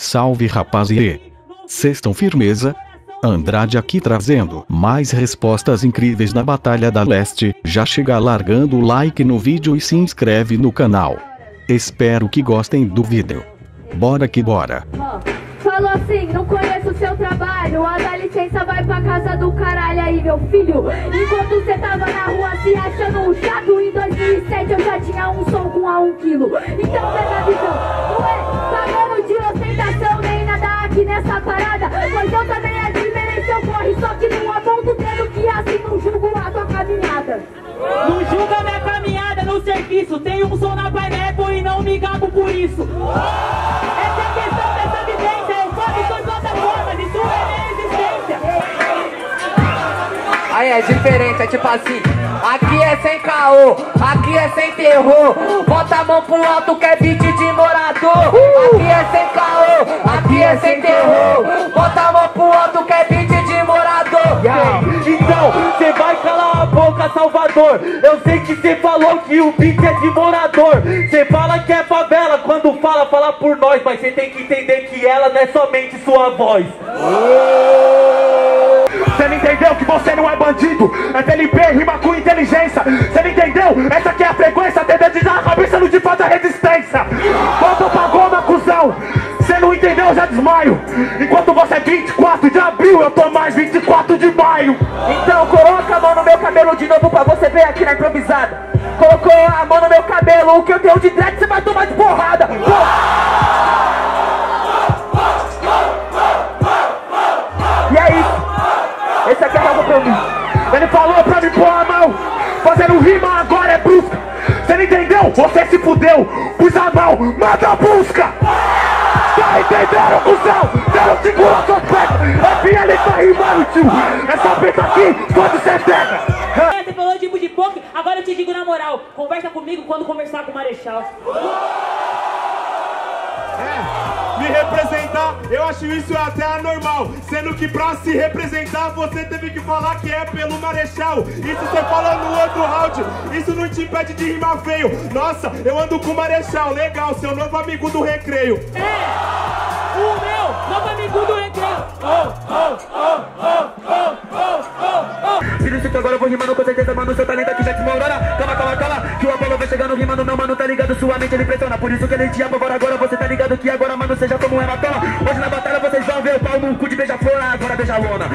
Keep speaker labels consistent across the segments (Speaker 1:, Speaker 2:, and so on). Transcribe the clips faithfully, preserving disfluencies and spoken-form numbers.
Speaker 1: Salve rapaziê! Cês tão firmeza? Andrade aqui trazendo mais respostas incríveis na Batalha da Leste. Já chega largando o like no vídeo e se inscreve no canal. Espero que gostem do vídeo. Bora que bora!
Speaker 2: Falou assim, não conheço o seu trabalho, a dá licença vai pra casa do caralho aí, meu filho. Enquanto cê tava na rua se achando um chato, em dois mil e sete eu já tinha um som com a um quilo. Então pega a visão, não é pagando de ostentação nem nada aqui nessa parada, pois eu também admirei seu corre, só que não aponto o dedo que assim não julgo a tua caminhada.
Speaker 3: Não julga minha caminhada no serviço, tenho um som na Pineapple e não me gabo por isso. Essa é a questão dessa vivência, eu foco suas plataformas, isso é minha existência.
Speaker 4: Aí é diferente, é tipo assim, aqui é sem caô, aqui é sem terror. Bota a mão pro alto que é beat de morador. Aqui é sem caô, aqui é sem terror. Bota a mão pro alto que é beat de morador.
Speaker 3: Então, cê vai calar a boca, Salvador. Eu sei que cê falou que o beat é de morador. Cê fala que é favela, quando fala, fala por nós. Mas cê tem que entender que ela não é somente sua voz.
Speaker 5: Cê não entendeu que você não é bandido, é T L P, rima com inteligência. Cê não entendeu? Essa aqui é a frequência, tendendo a cabeça não te falta resistência. Volta pra goma, cuzão. Cê não entendeu, eu já desmaio. Enquanto você é vinte e quatro de abril, eu tô mais vinte e quatro de maio.
Speaker 4: Então coloca a mão no meu cabelo de novo pra você ver aqui na improvisada. Colocou a mão no meu cabelo, o que eu tenho de dread você vai tomar de porrada. E é isso. Esse aqui é o compromisso.
Speaker 5: Ele falou pra me pôr a mão, fazendo rima agora é brusca. Cê não entendeu? Você se fudeu. Pus a mão, manda a busca. Tá entendendo, cuzão? Não segura suas pernas. É que ele tá rimando, tio. Essa peça aqui, quando cê pega.
Speaker 3: Você falou de de pouco, agora eu te digo na moral. Conversa comigo quando conversar com o Marechal.
Speaker 6: É, me representar, eu acho isso até anormal. Sendo que pra se representar, você teve que falar que é pelo Marechal. Isso você falou no outro round, isso não te impede de rimar feio. Nossa, eu ando com o Marechal, legal, seu novo amigo do recreio.
Speaker 3: É, o meu novo amigo do recreio. Oh, oh, oh, oh, oh, oh, oh, oh.
Speaker 4: Filho, que agora eu vou rimando com certeza, mano, seu talento aqui já desmorona. Calma, calma, calma, que o Apolo vai chegando rimando, meu mano, tá ligado? Sua mente ele pressiona, por isso que ele te apavora agora, você tá ligado que agora, mano, você já toma um hematoma. Hoje na batalha vocês vão ver o pau no cu de beija-flor, agora beija a lona.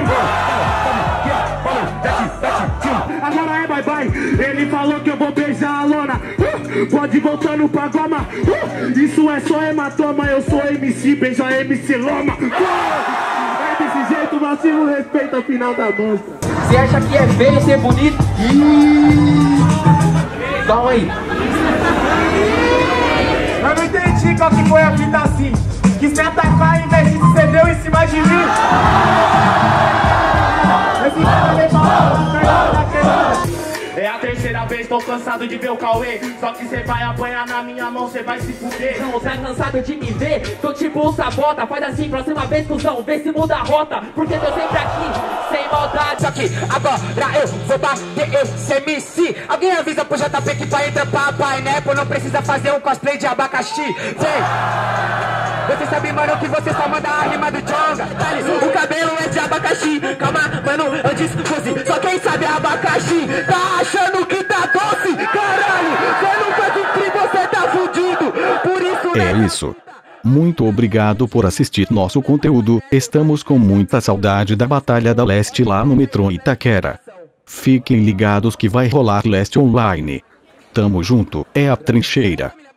Speaker 5: Agora é bye bye, ele falou que eu vou beijar a lona. uh, Pode ir voltando pra goma. uh, Isso é só hematoma, eu sou M C, beijo a M C Loma. uh, É desse jeito, máximo respeito ao final da mostra.
Speaker 4: Você acha que é feio ser bonito? Calma aí.
Speaker 6: Eu não entendi qual que foi a fita assim. Quis me atacar em vez de você deu em cima de mim. Esse cara levou a é a terceira vez, tô cansado de ver o Cauê. Só que cê vai apanhar na minha mão, cê vai se fuder.
Speaker 3: Não, tá cansado de me ver? Tô tipo o Sabota. Faz assim, próxima vez, cuzão, vê se muda a rota. Porque tô sempre aqui, sem maldade.
Speaker 4: Só que agora eu vou bater esse M C. Alguém avisa pro J P que pra entrar pra Pineapple não precisa fazer um cosplay de abacaxi. Vem! Você sabe, mano, que você só manda a rima do Jonga. O cabelo é de abacaxi. Calma, mano, eu disse fosse. Só quem sabe é abacaxi. Tá achando que tá doce? Caralho, você nunca cumprir, você tá fudido. Por isso,
Speaker 1: É isso. Muito obrigado por assistir nosso conteúdo. Estamos com muita saudade da Batalha da Leste lá no metrô Itaquera. Fiquem ligados que vai rolar Leste Online. Tamo junto, é a trincheira.